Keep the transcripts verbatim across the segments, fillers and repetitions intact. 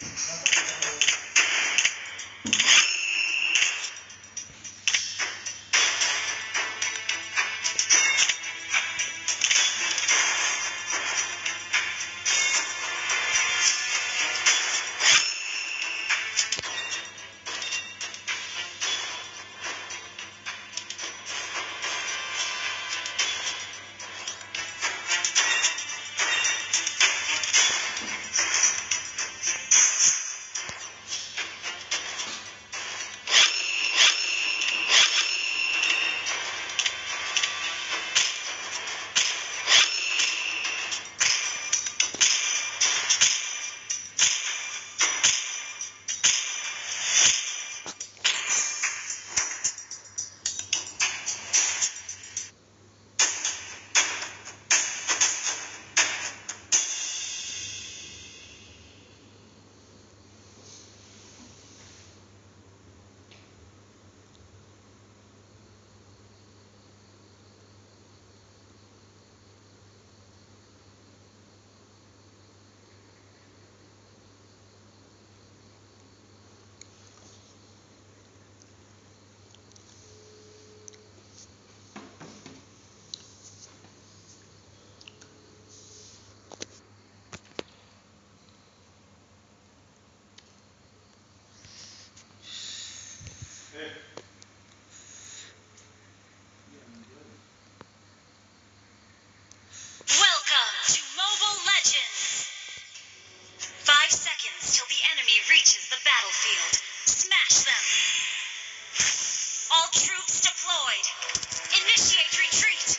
Welcome to Mobile Legends! Five seconds till the enemy reaches the battlefield. Smash them! All troops deployed. Initiate retreat.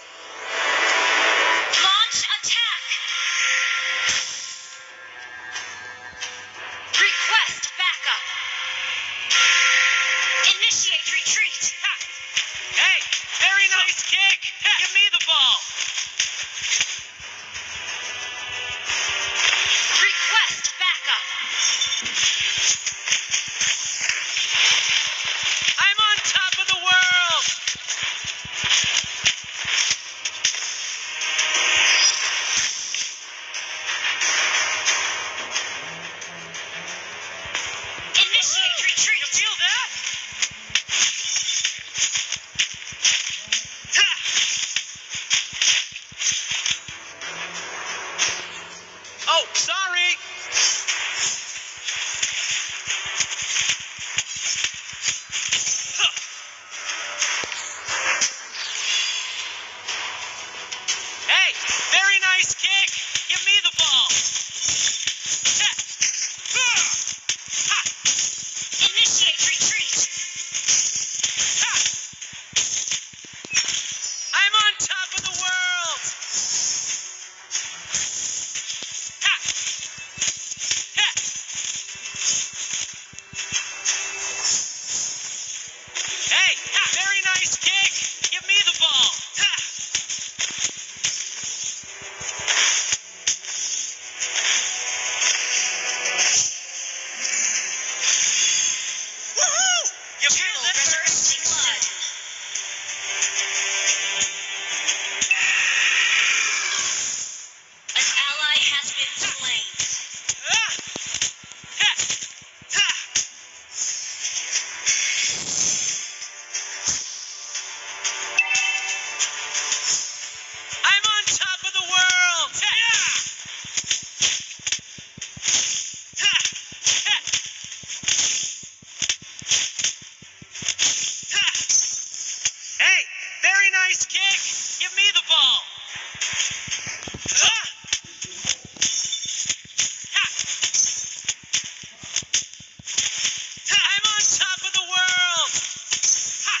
Launch attack. Request backup. Initiate retreat. Ha! Hey, very nice kick. Give me the ball. Request backup. I'm on top of the world. Initiate retreat. Feel that? Ha! Oh, sorry. Huh. Hey, very nice kick. Give me the ball. Ha! Ah! Ha! Initiate retreat. Ha! I'm on top of the world. Ha! Ha! Hey, very nice kick. Give me the ball. Ha! Woohoo! You feel that? First blood. An ally has been slain. Ah! Ha! Ha! I'm on top of the world. Ha! Ha! Ha! Ha! Hey, very nice kick. Give me the ball. Ah! Ha! I'm on top of the world. Ha!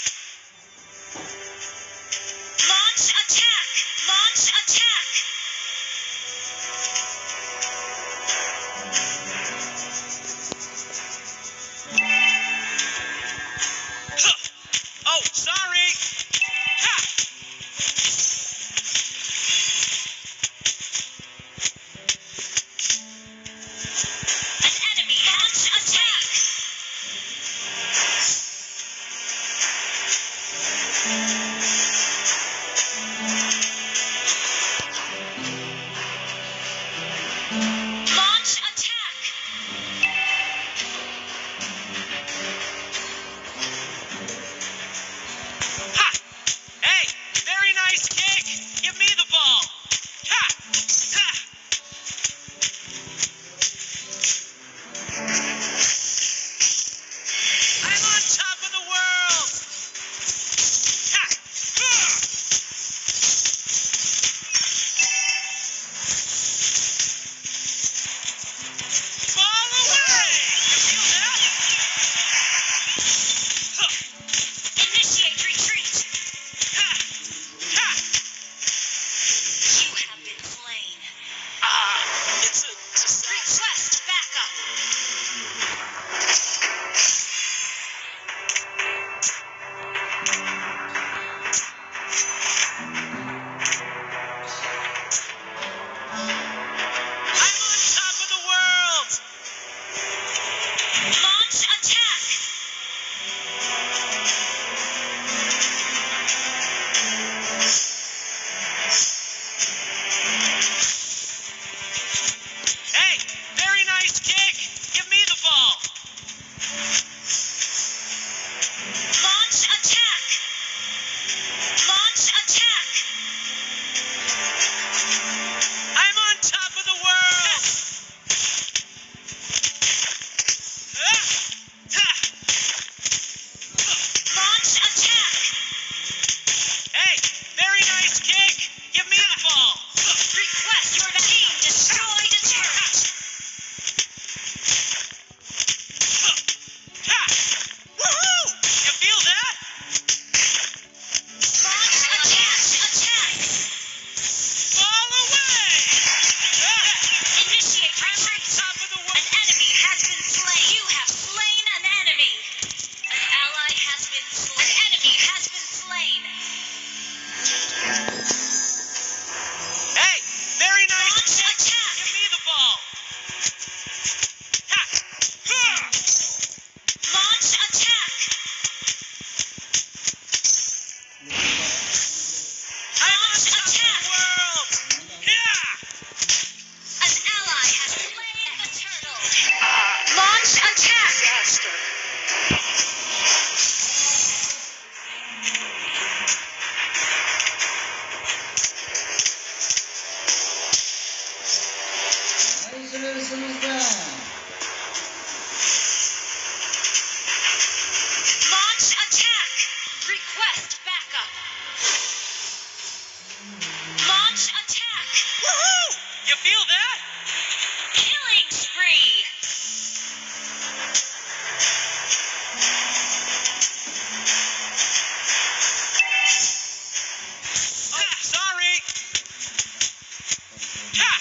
Launch attack. Launch attack. Huh. Oh, sorry. Ha! An enemy launch attack. Launch attack. nice kick. Give me the ball. Launch attack. Launch attack. I'm on top of the world. Launch attack. Hey, very nice kick. Give me the ball. Request your team destroyed a turret. Ha! Woohoo! You feel that? Launch attack. Attack. Ball away! Initiate retreat. Top of the An world. enemy has been slain. You have slain an enemy. An ally has been slain. An enemy has been slain. Hey, very nice Launch kick. attack. Give me the ball. Ha! Ha! Launch attack. I'm on Launch top of attack. the world. Yeah! An ally has slain the turtle. Launch attack. Launch attack. Request backup. Launch attack. Woohoo! You feel that? Killing spree. Oh, sorry. Ha!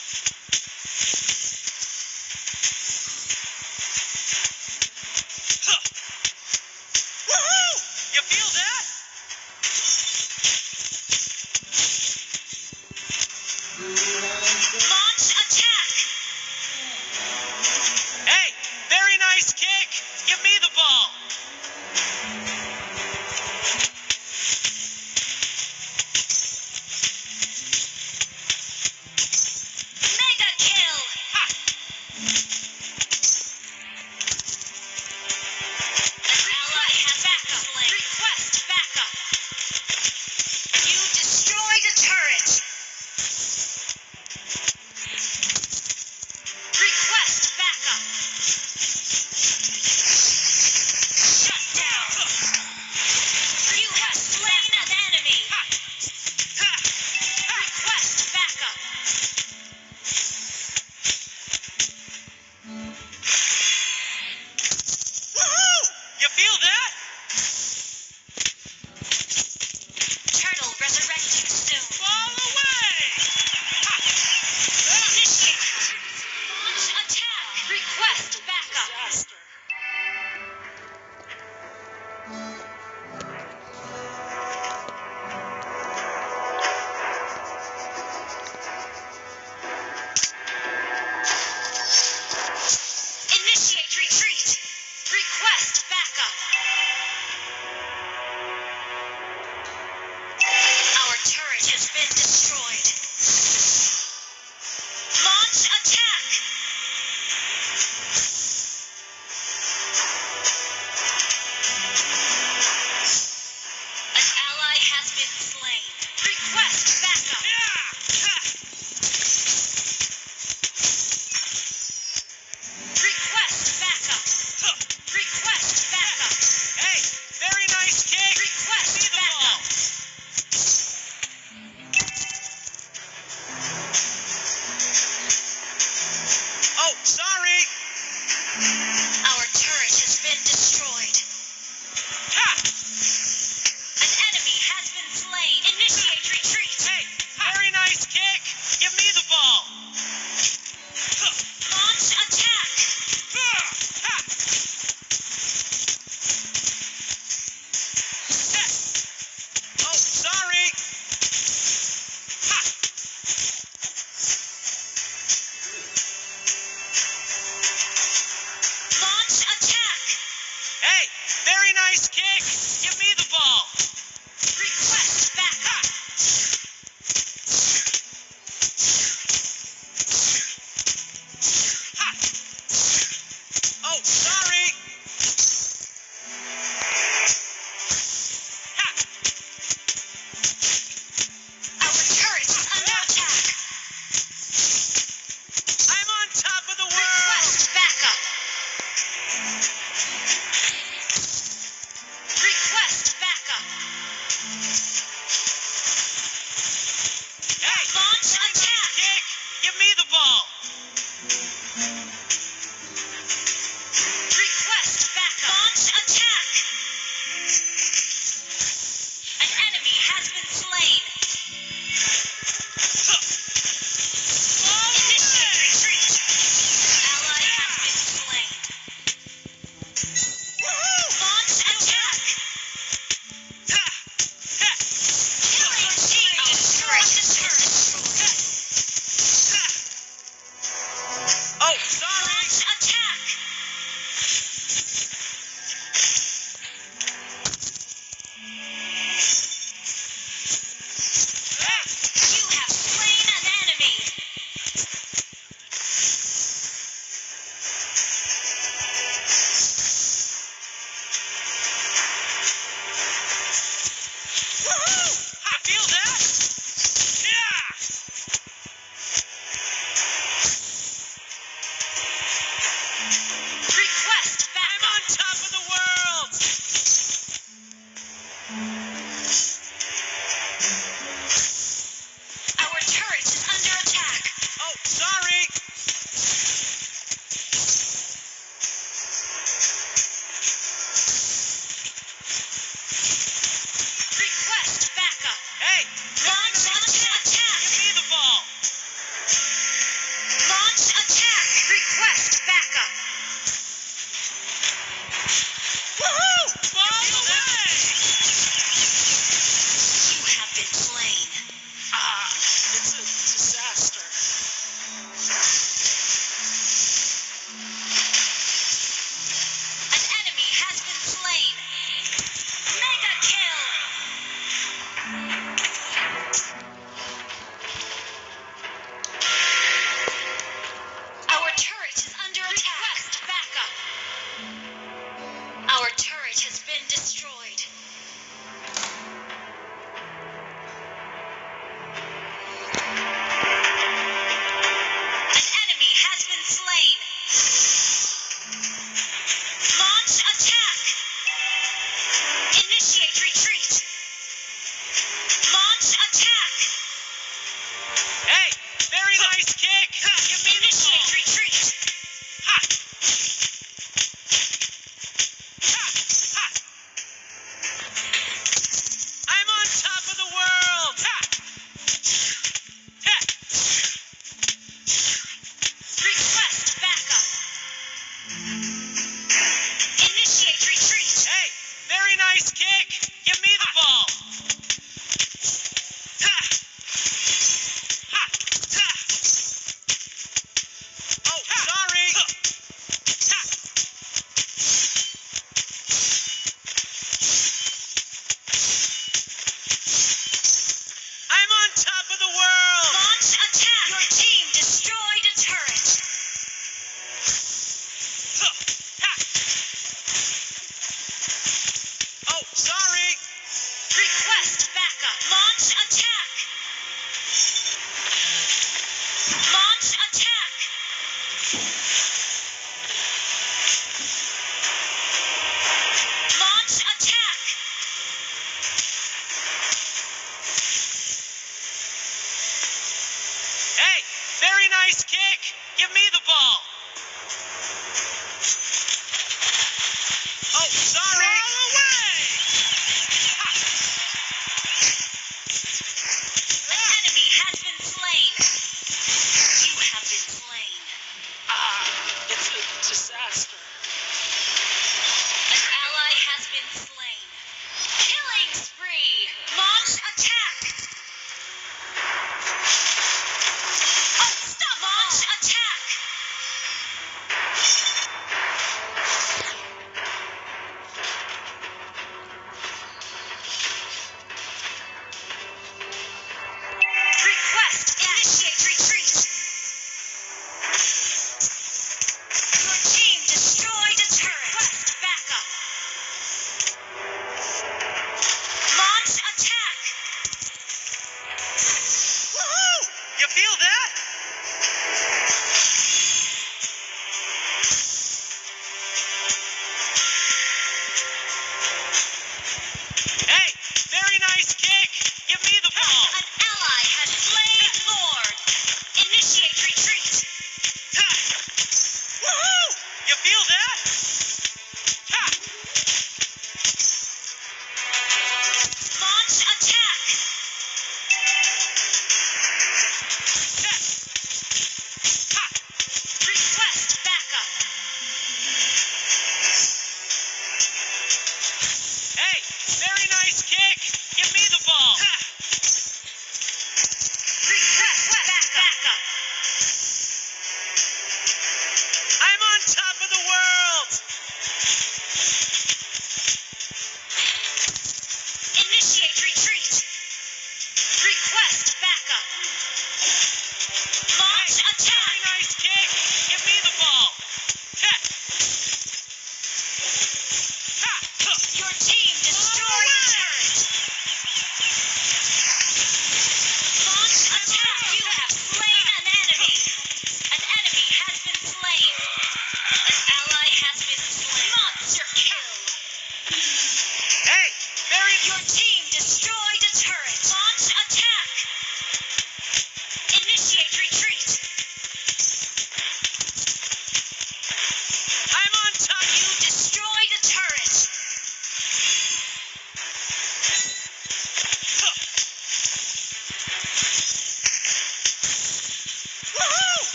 Huh. Woohoo! You feel that? Launch attack. Request backup. Launch attack. An enemy has been slain. Initiate retreat. Ally has been slain. Launch attack. Killing machine. Destroy the turret. Oh, sorry. Launch attack. You have slain an enemy. Woohoo! I feel that. Yeah. Request I'm backup. on top of the world. Our turret is under attack. Oh, sorry. Request backup. Hey, Launch attack. give me the ball. Launch attack. Request backup. Woohoo! Ball away. You have been slain. Ah, it's a disaster. An enemy has been slain. Mega kill. Our turret is under attack. Request backup. Our turret has been destroyed. An enemy has been slain. Launch attack. Initiate retreat. Launch attack. Hey, very nice kick. Give me the Initiate ball. retreat. Ha. Ha. Ha. I'm on top of the world. Ha. Ha. Request backup. Initiate retreat. Hey, very nice kick. Give me the ball. Ha. Ha. Ha. Oh, sorry. Ha. I'm on top of the world. Launch attack. Your team destroyed a turret. Ha. Ha. Oh, sorry. Request backup. Launch attack. Launch attack. Launch attack. Hey, very nice kick. Give me the ball. Oh, sorry. Ball away. Ha. An enemy has been slain. You have been slain. Ah, it's a disaster. An ally has been slain. Killing spree. Launch attack. Oh, stop. Launch attack. Request initiate retreat. Your team destroyed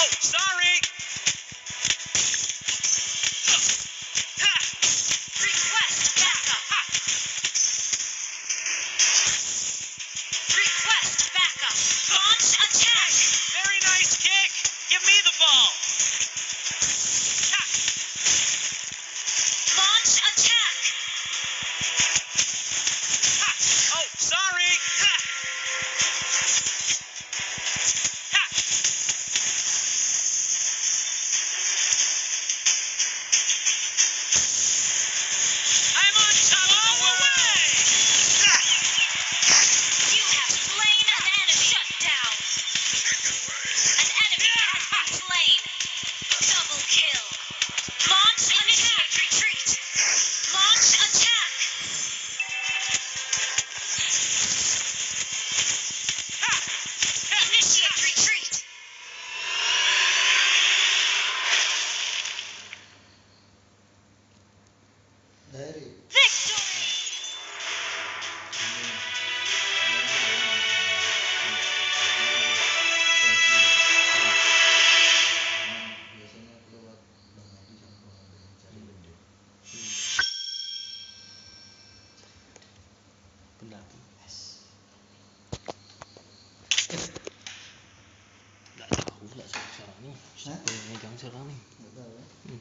Oh, sorry. Ha. Request backup. Ha. Request backup. Launch attack. Very nice kick. Give me the ball. Ha. Launch attack. Ha. Oh, sorry. Ha. Ha. I'm on top all the way. Ha. You have slain an enemy. Shut down. An enemy has been slain. Double kill. Launch initiate retreat. Launch attack. Ha. Ha. Initiate retreat. Dari Victory. biasanya keluar Bang Adi sama Bang Adi cari benda. Pendapat. Yes. Nggak tahu nggak sekarang nih. Siapa yang megang sekarang nih? Nggak tahu ya. Hmm.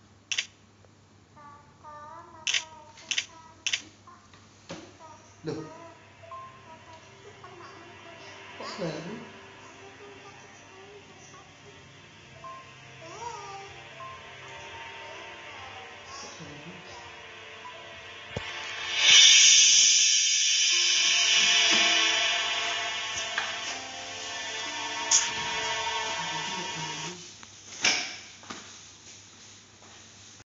Loh,